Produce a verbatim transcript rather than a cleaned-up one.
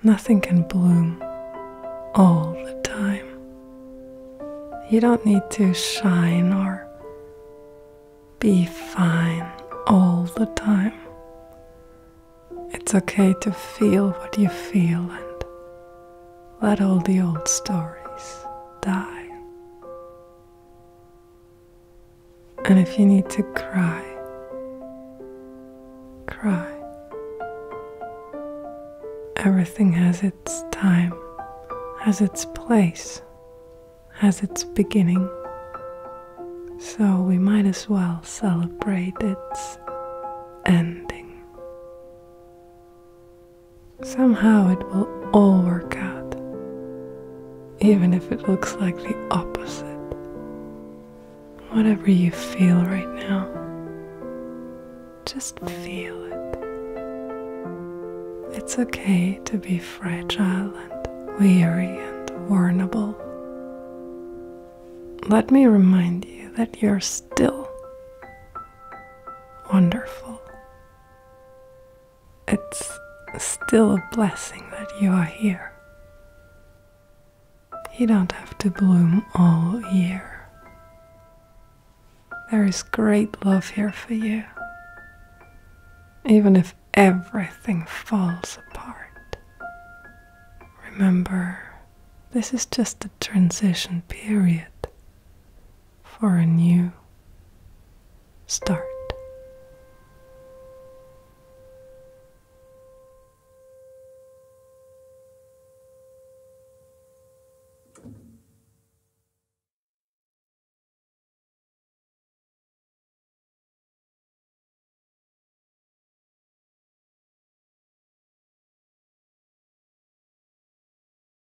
Nothing can bloom all the time. You don't need to shine or be fine all the time. It's okay to feel what you feel and let all the old stories die. And if you need to cry, cry. Everything has its time, has its place, has its beginning. So we might as well celebrate its ending. Somehow it will all work out, even if it looks like the opposite. Whatever you feel right now, just feel it. It's okay to be fragile and weary and vulnerable. Let me remind you that you're still wonderful. It's still a blessing that you are here. You don't have to bloom all year. There is great love here for you, even if everything falls apart. Remember, this is just a transition period for a new start.